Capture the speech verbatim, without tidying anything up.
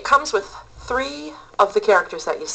comes with three of the characters that you